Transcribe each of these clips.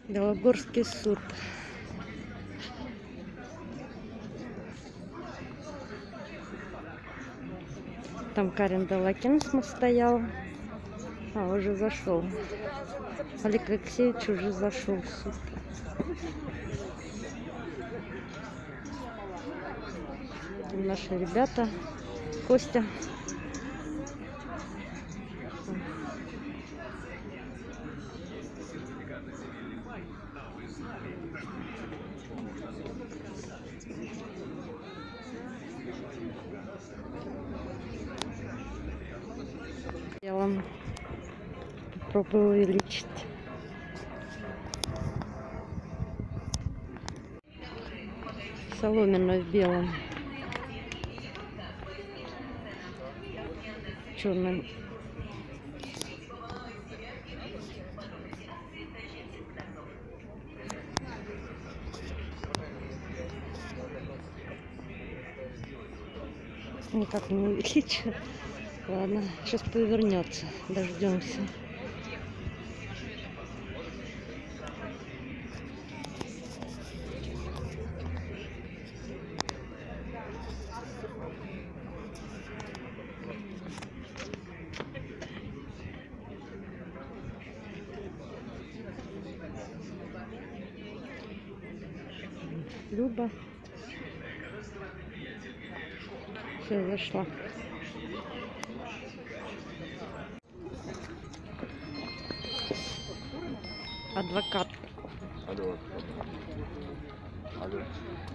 Белогорский суд. Там Карен Далакинсмов стоял, уже зашел. Олег Алексеевич уже зашел в суд. Там наши ребята, Костя. Я вам попробую увеличить. Соломенную в белом. Черным. Никак не увеличу. Ладно, сейчас повернется. Дождемся. Люба. Все, зашла. Адвокат. Алло. Алло.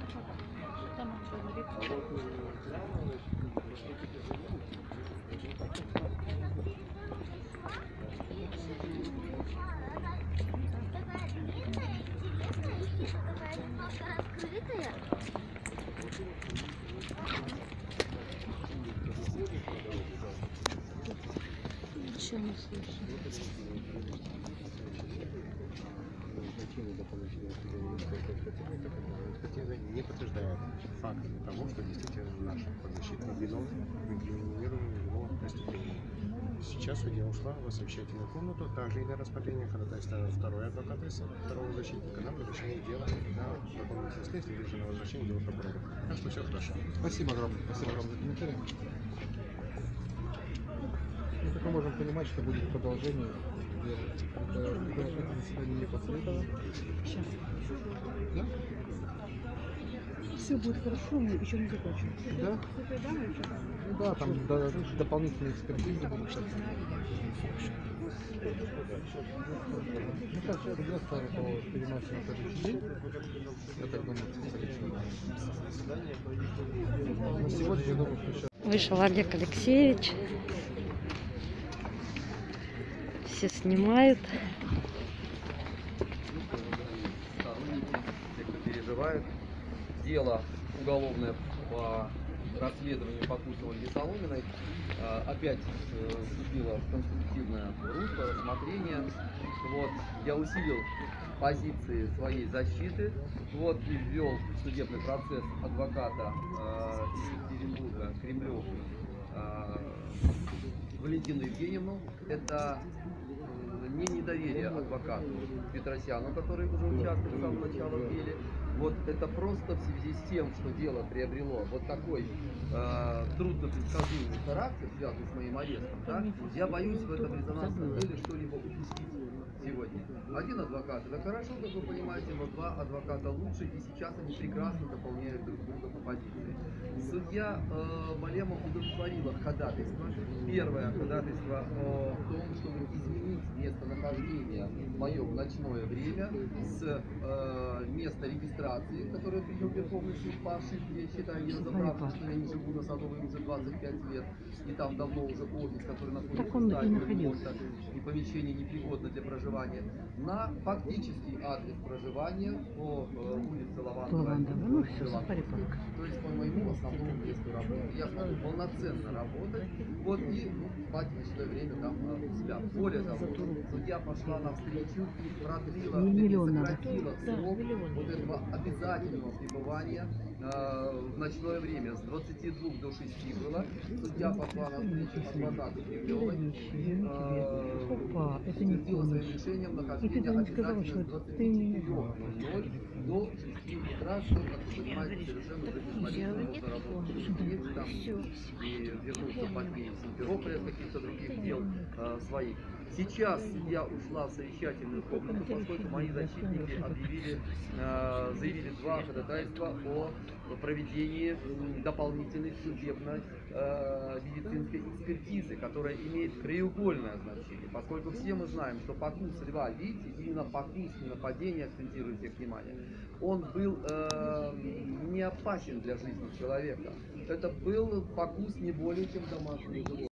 Ничего не слышу. Не подтверждает факт того, что действительно наш подзащитный виновен в инкриминировании его преступления. Сейчас судья ушла в совещательную комнату, также и для рассмотрения ходатайства второй адвоката, второго защитника на возвращение дела на дополнительное следствие или же на возвращение дела прокурора. Так что все хорошо. Спасибо огромное за комментарий. Мы только можем понимать, что будет продолжение. Это заседание не после этого. Сейчас. Да? Все будет хорошо, мы еще не закончим. Да? Ну да, там дополнительные экспертизы будут. Ну как, придется его переносим на следующий день. Я так думаю, на сегодня я думаю, что сейчас. Вышел Олег Алексеевич. Все снимают. Те, кто переживает. Дело уголовное по расследованию покушения Ольги Соломиной опять вступило в конструктивное русло рассмотрения. Вот, я усилил позиции своей защиты, вот, и ввел в судебный процесс адвоката из Екатеринбурга Кремлев Валентину Евгеньевну. Это не недоверие адвокату Петросяну, который уже участвует с самого начала в деле. Вот это просто в связи с тем, что дело приобрело вот такой труднопредсказуемый характер, связанный с моим арестом, да, я боюсь в этом резонансном деле что-либо упустить сегодня. Один адвокат — это хорошо, как вы понимаете, но два адвоката лучше, и сейчас они прекрасно дополняют друг друга по позиции. Судья Малема удовлетворила ходатайство. Первое ходатайство о том, чтобы изменить местонахождение мое в ночное время с места регистрации, которое принял Верховный суд по ошибке, я считаю, не разобравшись, что я не живу на Садовой уже 25 лет, и там давно уже офис, который находится в здании ремонта, и помещение непригодно для проживания, на фактический адрес проживания по улице Лавандовая, Ну все, парк. то есть по моему основному месту работы. Я смогу полноценно работать, вот, и спать в ночное время там у себя. Более того, судья пошла навстречу и продлила, сократила срок вот этого обязательного пребывания в ночное время с 22 до 6 было. Судья пошла навстречу адвокату Кремлевой и утвердила своим разрешением нахождения обязательно с 24:00 до 6 утра, что, как вы понимаете, совершенно безмолвно можно работать. Есть там и вернуться позднее в Симферополь от каких-то других дел своих. Сейчас я ушла в совещательную комнату, поскольку мои защитники заявили два ходатайства о проведении дополнительной судебной медицинской экспертизы, которая имеет краеугольное значение, поскольку все мы знаем, что покус льва, видите, именно покус, не нападение, акцентируйте внимание, он был не опасен для жизни человека. Это был покус не более чем домашнего животного.